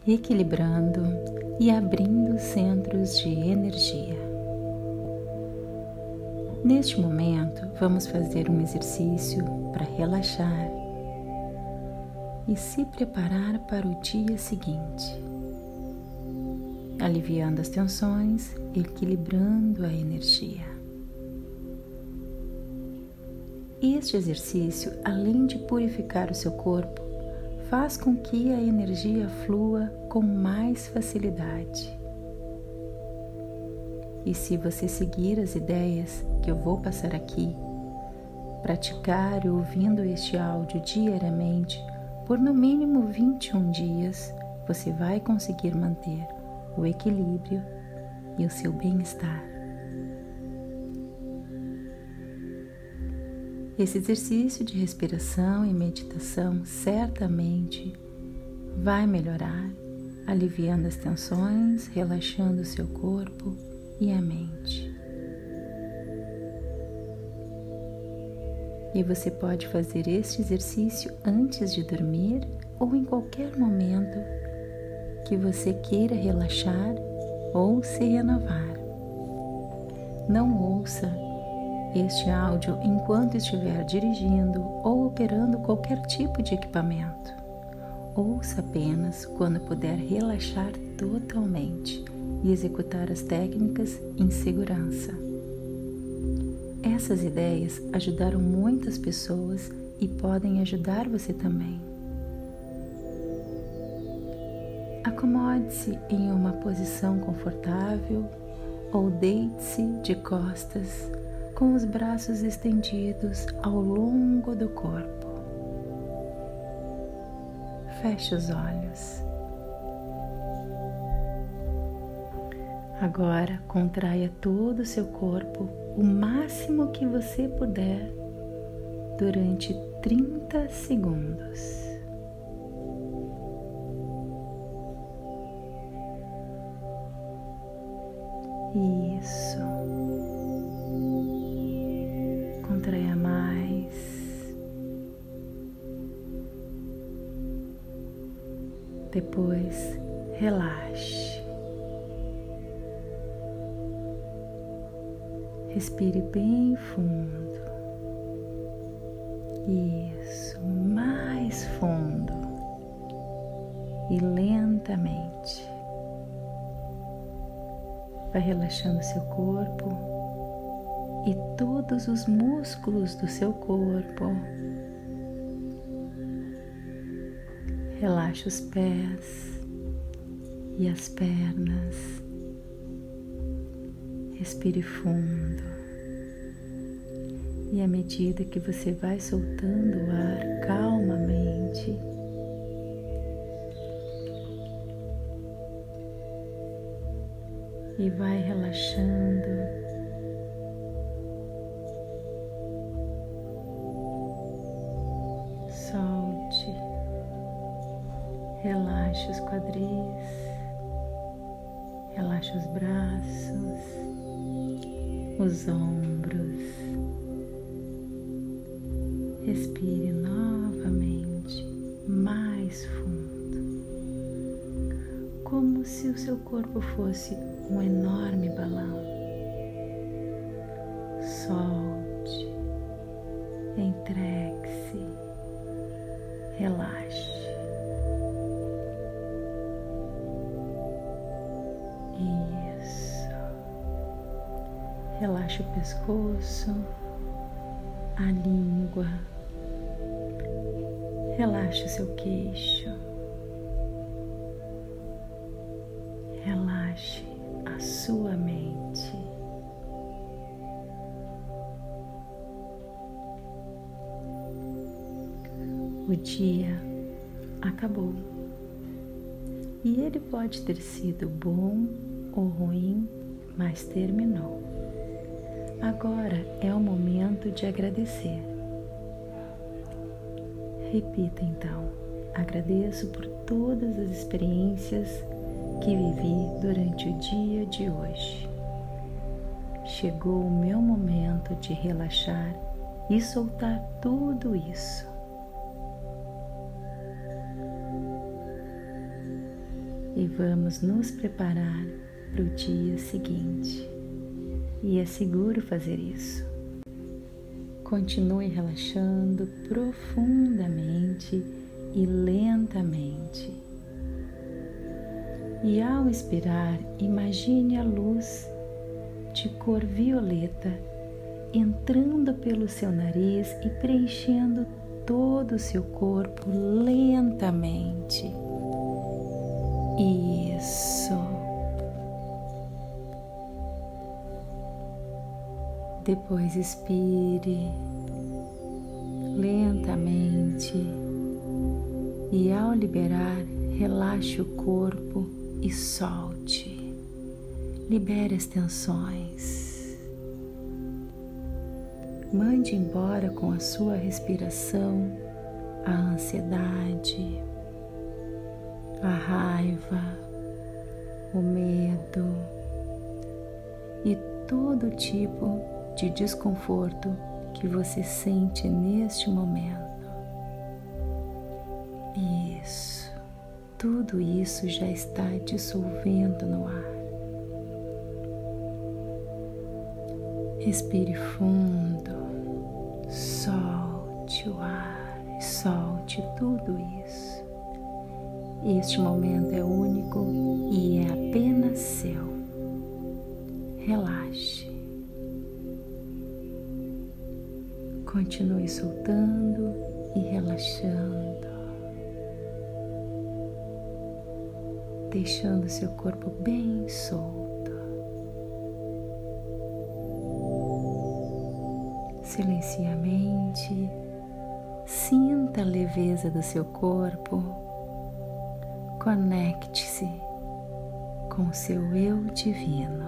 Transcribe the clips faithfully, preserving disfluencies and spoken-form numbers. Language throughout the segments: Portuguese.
equilibrando e abrindo centros de energia. Neste momento, vamos fazer um exercício para relaxar e se preparar para o dia seguinte, aliviando as tensões, equilibrando a energia. Este exercício, além de purificar o seu corpo, faz com que a energia flua com mais facilidade. E se você seguir as ideias que eu vou passar aqui, praticar ouvindo este áudio diariamente por no mínimo vinte e um dias, você vai conseguir manter o equilíbrio e o seu bem-estar. Esse exercício de respiração e meditação certamente vai melhorar, aliviando as tensões, relaxando o seu corpo e a mente. E você pode fazer este exercício antes de dormir ou em qualquer momento que você queira relaxar ou se renovar. Não ouça este áudio enquanto estiver dirigindo ou operando qualquer tipo de equipamento. Ouça apenas quando puder relaxar totalmente e executar as técnicas em segurança. Essas ideias ajudaram muitas pessoas e podem ajudar você também. Acomode-se em uma posição confortável ou deite-se de costas com os braços estendidos ao longo do corpo. Feche os olhos. Agora contraia todo o seu corpo o máximo que você puder durante trinta segundos. Isso. Contraia mais. Depois, relaxe. Respire bem fundo. Isso, mais fundo. E lentamente. Vai relaxando seu corpo e todos os músculos do seu corpo. Relaxa os pés e as pernas. Respire fundo. E à medida que você vai soltando o ar calmamente, e vai relaxando, solte, relaxe os quadris, relaxe os braços, os ombros, respire novamente mais fundo, como se o seu corpo fosse um enorme balão. Solte, entregue-se, relaxe. Isso. Relaxe o pescoço, a língua, relaxe o seu queixo, relaxe a sua mente. O dia acabou e ele pode ter sido bom ou ruim, mas terminou. Agora é o momento de agradecer. Repita então: agradeço por todas as experiências que vivi durante o dia de hoje. Chegou o meu momento de relaxar e soltar tudo isso. e vamos nos preparar para o dia seguinte. E é seguro fazer isso. Continue relaxando profundamente e lentamente. E ao expirar, imagine a luz de cor violeta entrando pelo seu nariz e preenchendo todo o seu corpo lentamente. Isso. Depois expire lentamente e ao liberar, relaxe o corpo e solte. Libere as tensões. Mande embora com a sua respiração a ansiedade, a raiva, o medo e todo tipo de desconforto que você sente neste momento. Isso, tudo isso já está dissolvendo no ar. Respire fundo, solte o ar, solte tudo isso. Este momento é único e é apenas seu. Relaxe. Continue soltando e relaxando, deixando seu corpo bem solto. Silencie a mente, sinta a leveza do seu corpo, conecte-se com o seu eu divino.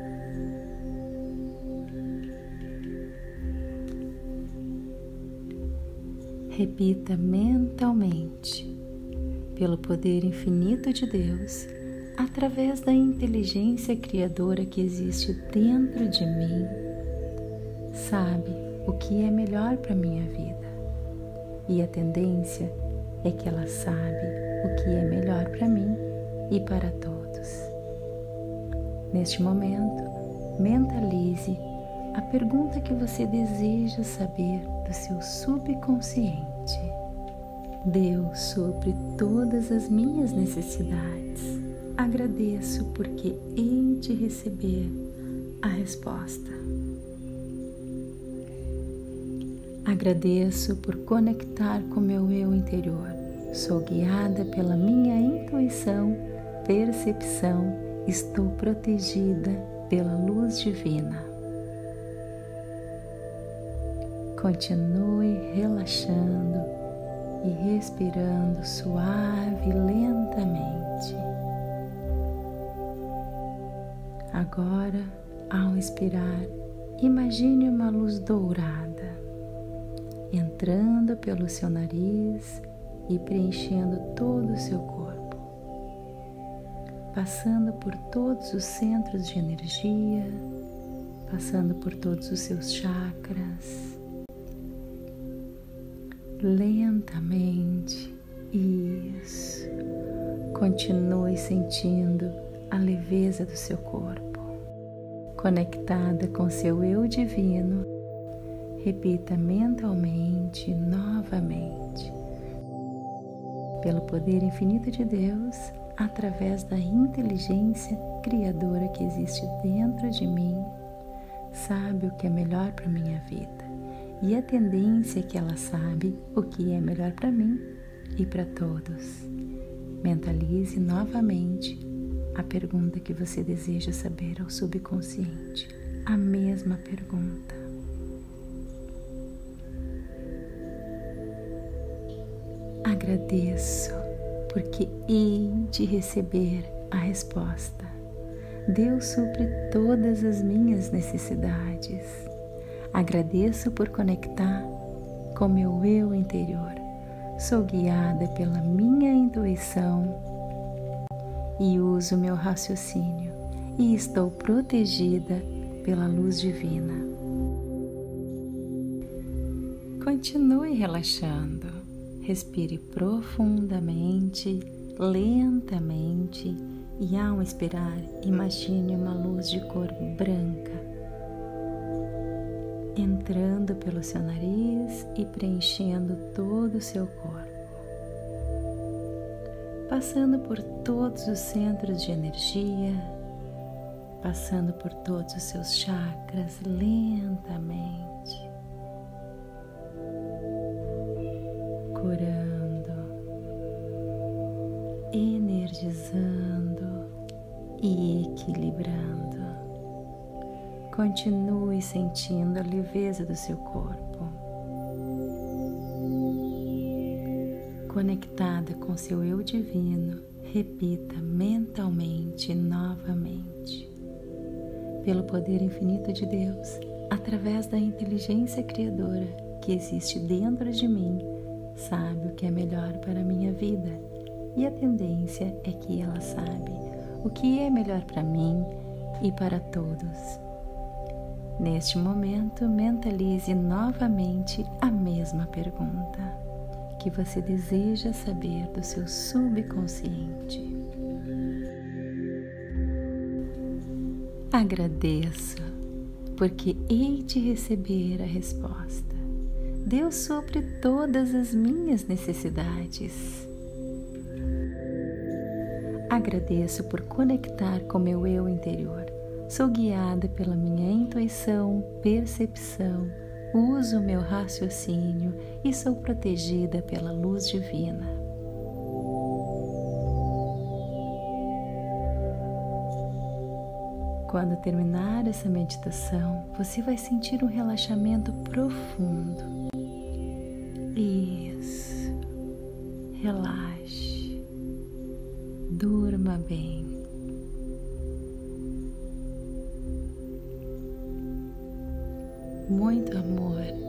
Repita mentalmente, pelo poder infinito de Deus, através da inteligência criadora que existe dentro de mim, sabe o que é melhor para minha vida. E a tendência é que ela sabe o que é melhor para mim e para todos. Neste momento, mentalize a pergunta que você deseja saber do seu subconsciente. Deus supre todas as minhas necessidades. Agradeço porque hei de receber a resposta. Agradeço por conectar com meu eu interior. Sou guiada pela minha intuição, percepção, estou protegida pela luz divina. Continue relaxando e respirando suave e lentamente. Agora, ao expirar, imagine uma luz dourada entrando pelo seu nariz e preenchendo todo o seu corpo, passando por todos os centros de energia, passando por todos os seus chakras. Lentamente, isso. Continue sentindo a leveza do seu corpo. Conectada com seu eu divino, repita mentalmente novamente. Pelo poder infinito de Deus, através da inteligência criadora que existe dentro de mim, sabe o que é melhor para minha vida. E a tendência é que ela sabe o que é melhor para mim e para todos. Mentalize novamente a pergunta que você deseja saber ao subconsciente. A mesma pergunta. Agradeço porque hei de receber a resposta. Deus supre todas as minhas necessidades. Agradeço por conectar com meu eu interior. Sou guiada pela minha intuição e uso meu raciocínio e estou protegida pela luz divina. Continue relaxando. Respire profundamente, lentamente mente e, ao expirar, imagine uma luz de cor branca entrando pelo seu nariz e preenchendo todo o seu corpo, passando por todos os centros de energia, passando por todos os seus chakras lentamente, curando, energizando e equilibrando. Continue sentindo a leveza do seu corpo, conectada com seu eu divino. Repita mentalmente novamente: pelo poder infinito de Deus, através da inteligência criadora que existe dentro de mim, sabe o que é melhor para a minha vida, e a tendência é que ela sabe o que é melhor para mim e para todos. Neste momento, mentalize novamente a mesma pergunta que você deseja saber do seu subconsciente. Agradeço, porque hei de receber a resposta. Deus supre todas as minhas necessidades. Agradeço por conectar com meu eu interior. Sou guiada pela minha intuição, percepção, uso meu raciocínio e sou protegida pela luz divina. Quando terminar essa meditação, você vai sentir um relaxamento profundo. Isso. Relaxe. Durma bem. Muito amor.